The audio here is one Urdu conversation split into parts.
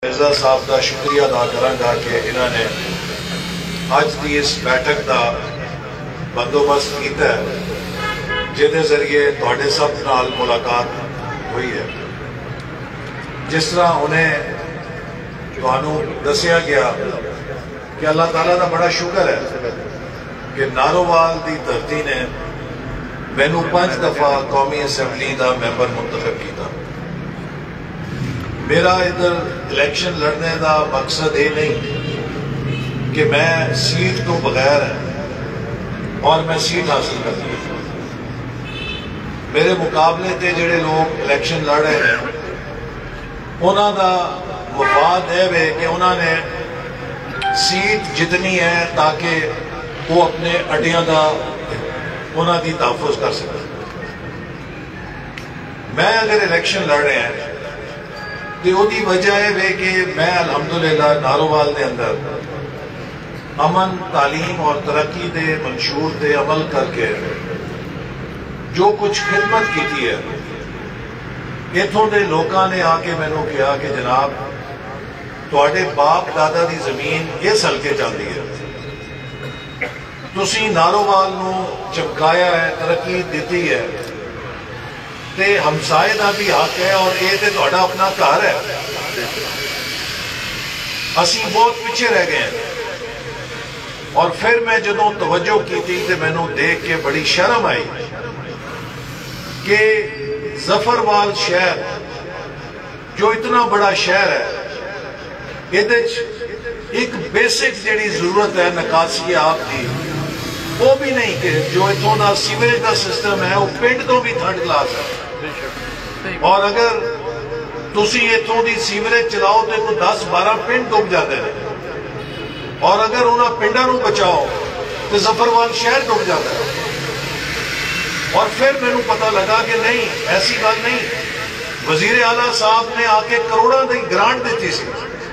مرزا صاحب کا شکریہ ادا کرانگا کہ انہوں نے اج دی اس بیٹھک کا بندوبست کیتا ہے جہدے ذریعے تواڈے سب نال ملاقات ہوئی ہے۔ جس طرح انہیں تانوں دسیا گیا کہ اللہ تعالیٰ کا بڑا شکر ہے کہ نارووال دی دھرتی نے مینو 5 دفعہ قومی اسمبلی دا ممبر منتخب کیتا۔ میرا ادھر الیکشن لڑنے دا مقصد یہ نہیں کہ میں سیٹ تو بغیر اور میں سیٹ حاصل کرتی ہوں۔ میرے مقابلے تے جڑے لوگ الیکشن لڑ رہے ہیں انہوں دا مفاد ہے کہ انہوں نے سیٹ جتنی ہے تاکہ وہ اپنے اڈیاں دا انہوں دی تحفظ کر سکیں۔ میں اگر الیکشن لڑ رہے ہیں تو وہ دی وجہ ہے کہ میں الحمدللہ نارووال دے اندر امن تعلیم اور ترقی دے منشور دے عمل کر کے جو کچھ خدمت کی ہے اتھوں دے لوکاں نے آ کے مینوں کہا کہ جناب تواڈے باپ دادا دی زمین اس حلقے چاندی ہے، تسی نارووال نو چمکایا ہے، ترقی دیتی ہے تے ہمسائے دا بھی حق ہے اور یہ تے تہاڈا اپنا گھر ہے۔ اسی بہت پیچھے رہ گئے ہیں۔ اور پھر میں جدوں توجہ کی تھی تے مینوں دیکھ کے بڑی شرم آئی کہ ظفروال شہر جو اتنا بڑا شہر ہے ایک بیسک جڑی ضرورت ہے نکاسی آپ کی وہ بھی نہیں کہ جو اتوں دا سیوریج دا سسٹم ہے وہ پنڈ تو بھی تھرڈ کلاس ہے، اور اگر تسی اتوں دی سیوریج چلاؤ تو کوئی 10-12 پنڈ ڈوب جاتے ہیں، اور اگر انہاں پنڈاں نو بچاؤ تو ظفروال شہر ڈوب جاتا ہے۔ اور پھر میں پتہ لگا کہ نہیں، ایسی بات نہیں، وزیر اعلیٰ صاحب نے آ کے کروڑوں دی گرانٹ دیتی سی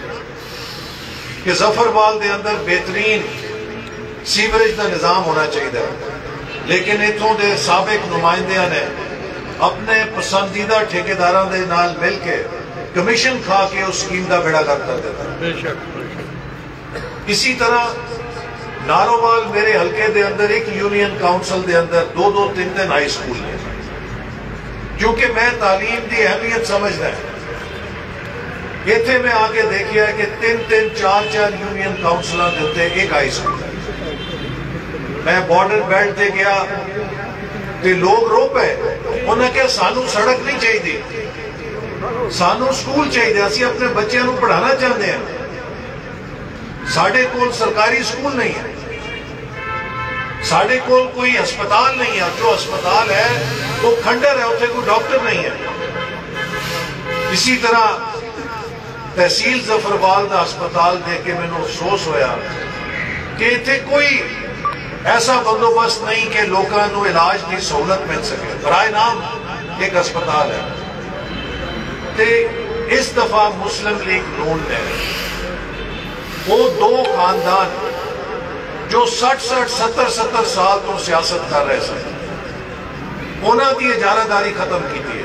کہ ظفروال دے اندر بہترین سیوریج کا نظام ہونا چاہیے، لیکن اتوں دے سابق نمائندیاں نے اپنے پسندیدہ ٹھیکیداراں دے نال مل کے کمیشن کھا کے اس سکیم کا بیڑا گرک کر دیتا۔ اسی طرح نارووال میرے حلقے دے اندر ایک یونین کاؤنسل دے اندر 2-3 ہائی سکول ہیں، کیونکہ میں تعلیم دی اہمیت سمجھتا ہے۔ ایتھے میں آگے دیکھیا ہے کہ 3-3, 4-4 یونین کاؤنسلوں دے ہوتے ایک ہائی سکول ہے۔ میں بارڈر بیلٹ دے گیا تے لوگ رو پے، انہوں نے کہا سانو سڑک نہیں چاہیے، سانو سکول چاہیے، اسی اپنے بچیاں نو پڑھانا چاہتے ہیں، ساڑھے کول سرکاری سکول نہیں ہے، ساڑھے کول کوئی ہسپتال نہیں ہے، جو ہسپتال ہے وہ کھنڈر ہے، اتنے کوئی ڈاکٹر نہیں ہے۔ اسی طرح تحصیل ظفروال دا ہسپتال دیکھ کے میں نے افسوس ہویا کہ اتنے کوئی ایسا بندوبست نہیں کہ لوگوں کو علاج کی سہولت مل سکے، برائے نام ایک ہسپتال ہے۔ تے اس دفعہ مسلم لیگ نون نے وہ 2 خاندان جو 60-70 سال تو سیاست کر رہے سن، انہاں دی اجارہ داری ختم کی ہے،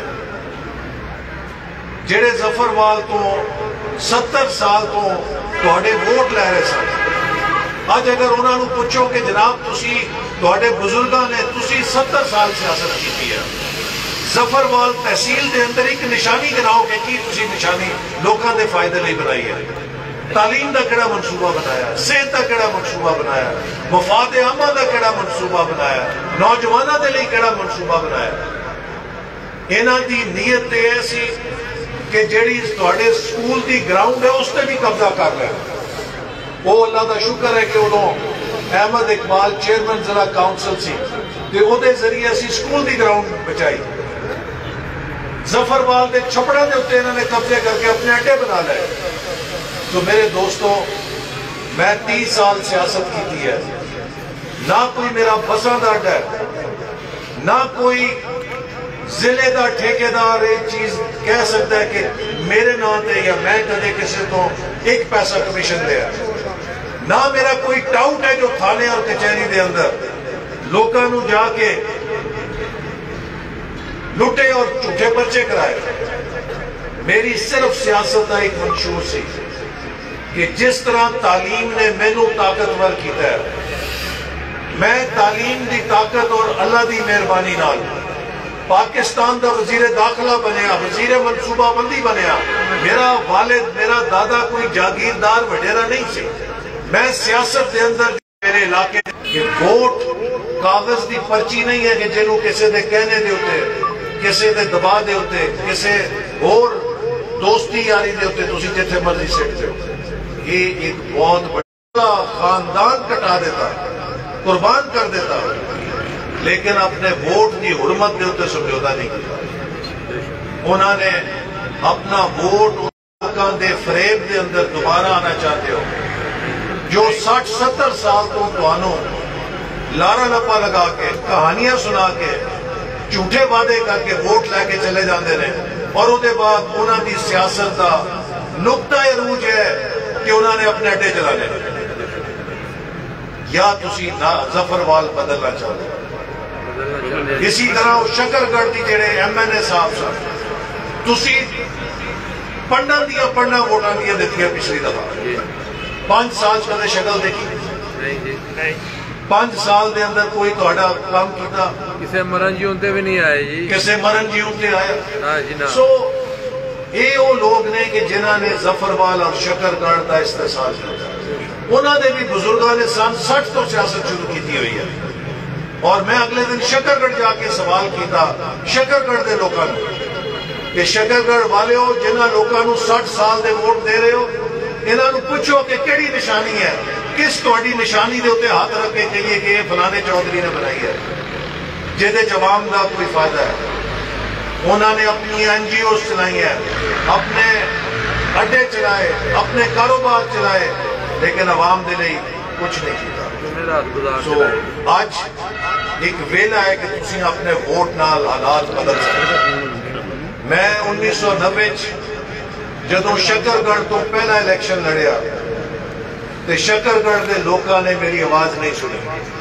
جڑے ظفروال تو 70 سال تو تہاڈے ووٹ لے رہے سن۔ آج اگر انہوں نے پوچھو کہ جناب تسی تہاڈے بزرگاں نے تسی 70 سال سیاست کی ہے، ظفروال تحصیل دے اندر ایک نشانی گناؤ کہ کی تسی نشانی لوکاں دے فائدے لئی بنائی ہے، تعلیم دا کیڑا منصوبہ بنایا، صحت دا کیڑا منصوبہ بنایا، مفاد عامہ دا کیڑا منصوبہ بنایا، نوجوانوں دے لئی کیڑا منصوبہ بنایا۔ انہاں دی نیت تے ایسی کہ جیڑی تہاڈے سکول دی گراؤنڈ ہے اس تے بھی قبضہ کر لے۔ وہ اللہ دا شکر ہے کہ انہوں احمد اقبال چیئرمین ضلع کاؤنسل سی تے او دے ذریعے اسی سکول دی گراؤنڈ بچائی۔ ظفروال دے چھپڑا دے ہوتے انہوں نے قبضے کر کے اپنے اڈے بنا لائے۔ تو میرے دوستوں، میں 30 سال سیاست کی ہے، نہ کوئی میرا بساں دا اڈا ہے، نہ کوئی ضلع دا ٹھیکیدار ایک چیز کہہ سکتا ہے کہ میرے نام تے یا میں کدے کسی تو 1 پیسہ کمیشن لیا، نہ میرا کوئی ٹاؤٹ ہے جو تھانے اور کچہری دے اندر لوکاں نو جا کے لٹے اور جھوٹے پرچے کرائے۔ میری صرف سیاست کا ایک منشور سی کہ جس طرح تعلیم نے مینوں طاقتور کیتا ہے، میں تعلیم دی طاقت اور اللہ دی مہربانی نال پاکستان دا وزیر داخلہ بنیا، وزیر منصوبہ بندی بنیا۔ میرا والد، میرا دادا کوئی جاگیردار وڈیرا نہیں سی۔ میں سیاست دے اندر میرے علاقے کہ ووٹ کاغذ دی پرچی نہیں ہے کہ جنہوں کسے دے کہنے دے ہوتے، کسے دے دبا دے ہوتے، کسے اور دوستی یاری دے ہوتے تسی جتھے مرضی سٹ دے ہوتے۔ یہ ایک بہت بڑا خاندان کٹا دیتا، قربان کر دیتا، لیکن اپنے ووٹ کی حرمت دے ہوتے سمجھوتا نہیں کیا۔ انہوں نے اپنا ووٹ لوکاں دے فریب دے اندر دوبارہ آنا چاہتے ہو، جو 60-70 سال تو توانوں لارا لپا لگا کے کہانیاں سنا کے جھوٹے وعدے کر کے ووٹ لے کے چلے جاندے نے، اور اس کے بعد انہوں کی سیاست کا نقطہ عروج ہے کہ انہوں نے اپنے اڈے چلانے یا تسی ظفروال بدلنا چاہتے ہیں۔ اسی طرح شکرگڑھ دی جڑے ایم این اے صاحب صاحب تسی پڑھنا دیا پڑھنا ووٹاں دیا دیتی پچھلی دفعہ 5 سال کدے شکل دیکھی؟ 5 سال دے اندر کوئی تہاڈا کام کیتا؟ کسے مرن جیونتے بھی نہیں آئے جی، کسے مرن جیونتے آیا؟ سو یہ وہ لوگ نے کہ جنہوں نے ظفروال اور شکرگڑھ کا استحصال کیا، انہوں نے بھی بزرگاں نے سن 60 تو سیاست شروع کی ہوئی ہے۔ اور میں اگلے دن شکرگڑھ جا کے سوال کیتا شکرگڑھ دے لوگوں کہ شکرگڑھ والے ہو جنہاں لوگوں 60 سال دے ووٹ دے رہے ہو، انہوں نے پوچھو کہ کیڑی نشانی ہے، کس تہاڈی نشانی دے اوتے ہاتھ رکھ کے کہیے کہ یہ فلانے چودھری نے بنائی ہے جہدے عوام دا کوئی فائدہ ہے۔ انہوں نے اپنی این جی اوز چلائی ہیں، اپنے اڈے چلائے، اپنے کاروبار چلائے، لیکن عوام دے لئی کچھ نہیں کیتا۔ سو آج ایک ویلا ہے کہ تسی اپنے ووٹ نال حالات بدل سکتے۔ میں 1990 جدوں شکرگڑھ تو پہلا الیکشن لڑیا تو شکرگڑھ دے لوکاں نے میری آواز نہیں سنی،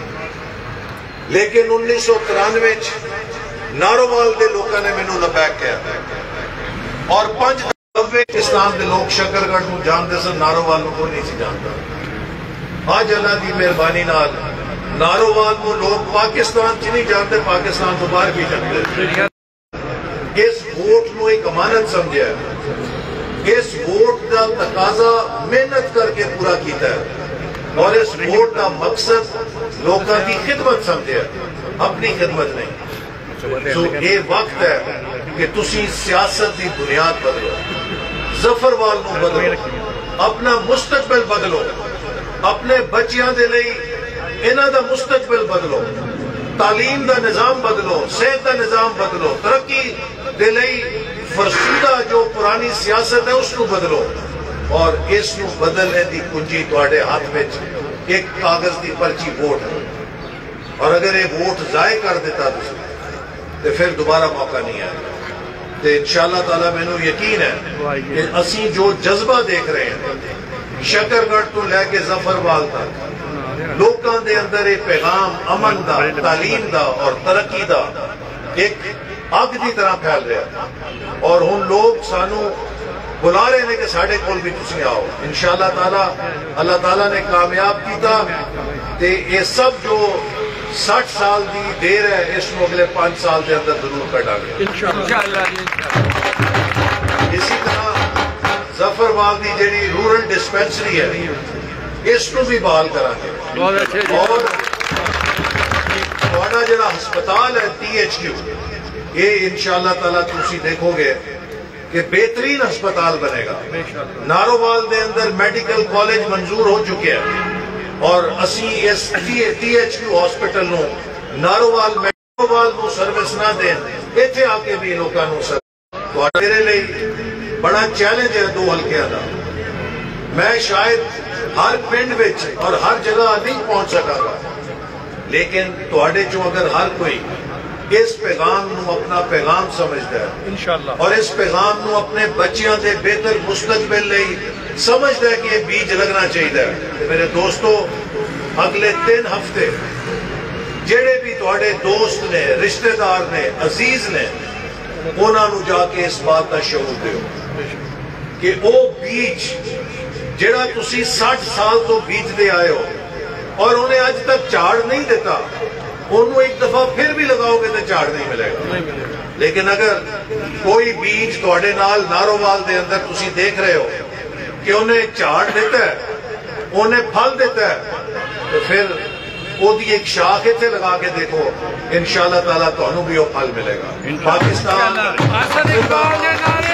لیکن 1993 نارووال دے لوکاں نے مینوں لبیک کیا، اور 5 اسلام دے لوگ شکرگڑھ کو جانتے سن، نارووال کو نہیں سی جانتا۔ آج اللہ دی مہربانی نال نارووال کو لوگ پاکستان چ نہیں جانتے، پاکستان تو باہر بھی جانتے۔ اس ووٹ نو ایک امانت سمجھا ہے، اس ووٹ کا تقاضا محنت کر کے پورا کیتا ہے، اور اس ووٹ کا مقصد لوگوں کی خدمت سمجھا ہے، اپنی خدمت نہیں۔ تو یہ وقت ہے کہ تسی سیاست دی بنیاد بدلو، ظفروال نو بدلو، اپنا مستقبل بدلو، اپنے بچیاں دے لئی انہاں دا مستقبل بدلو، تعلیم دا نظام بدلو، صحت دا نظام بدلو، ترقی دے لئی فرسودہ جو پرانی سیاست ہے اس نو بدلو، اور اس نو بدلنے دی کنجی تواڈے ہاتھ وچ ایک کاغذ دی پرچی ووٹ ہے، اور اگر یہ ووٹ ضائع کر دیتا تو پھر دوبارہ موقع نہیں آئے۔ تو انشاءاللہ تعالیٰ میں نے یقین ہے کہ اسی جو جذبہ دیکھ رہے ہیں شکرگڑھ تو لے کے ظفروال تک، لوکاں دے اندر ایک پیغام امن دا، تعلیم دا اور ترقی دا ایک اگ دی طرح پھیل رہا، اور ہن لوگ سانو بلا رہے ہیں کہ ساڑھے کول بھی تسی آؤ۔ انشاءاللہ تعالیٰ اللہ تعالیٰ نے کامیاب کیتا، تے یہ سب جو 60 سال دی دیر ہے اس کو اگلے 5 سال دے اندر ضرور کٹا گیا انشاءاللہ۔ اسی طرح ظفروال دی جڑی رورل ڈسپینسری ہے اس کو بھی بحال کریں گے، اور تہاڈا جڑا ہسپتال ہے THQ یہ انشاءاللہ تعالیٰ تسی دیکھو گے کہ بہترین ہسپتال بنے گا۔ نارووال دے اندر میڈیکل کالج منظور ہو چکے ہیں، اور اسی اس THQ ہاسپٹل نو نارووال نو سروس نہ دیں، ایتھے آ کے بھی لوکاں نو سروس۔ میرے لئی بڑا چیلنج ہے 2 حلقیاں دا، میں شاید ہر پنڈ وچ اور ہر جگہ نہیں پہنچ سکا گا، لیکن تواڈے چوں اگر ہر کوئی اس پیغام نو اپنا پیغام سمجھتا ہے انشاءاللہ، اور اس پیغام نو اپنے بچیاں دے بہتر مستقبل لئی سمجھتا ہے کہ یہ بیج لگنا چاہیے، میرے دوستو اگلے 3 ہفتے جڑے بھی تواڈے دوست نے، رشتہ دار نے، عزیز نے، انہاں نو جا کے اس بات کا شعور دیو کہ او بیج جڑا تسی 60 سال تو بیج دے آئے ہو اور انہیں آج تک چاڑ نہیں دیتا، انہوں ایک دفعہ پھر بھی لگاؤ گے تو چاڑ نہیں ملے گا۔ لیکن اگر کوئی بیج توڑے نال نارووال دے اندر تسی دیکھ رہے ہو کہ انہیں چاڑ دیتا ہے، انہیں پھل دیتا ہے، تو پھر وہ دی ایک شاخ تھے لگا کے دیکھو، انشاءاللہ تعالیٰ تو انہوں بھی وہ پھل ملے گا۔ پاکستان